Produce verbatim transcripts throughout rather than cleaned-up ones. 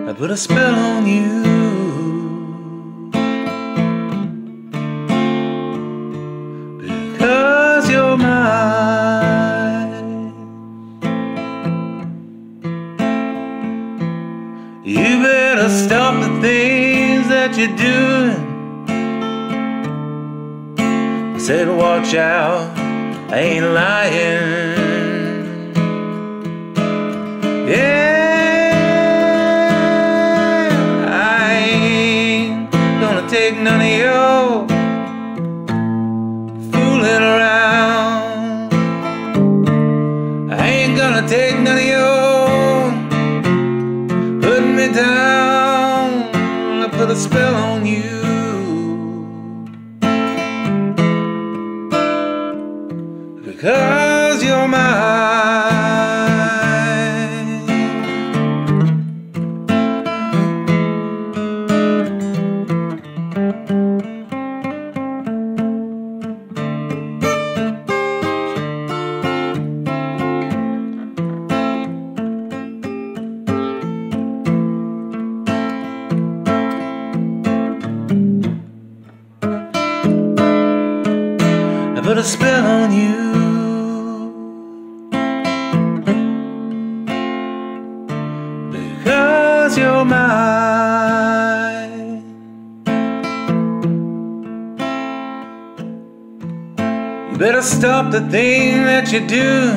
I put a spell on you, because you're mine. You better stop the things that you're doing. I said watch out, I ain't lying. Yeah, take none of your fooling around. I ain't gonna take none of your putting me down. I put a spell on you, because you're mine. I put a spell on you, because you're mine. You better stop the thing that you do.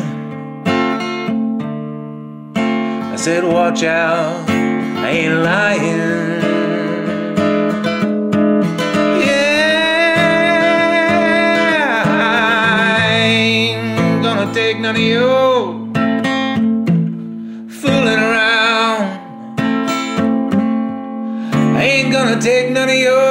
I said watch out, I ain't lying. Take none of you fooling around. I ain't gonna take none of you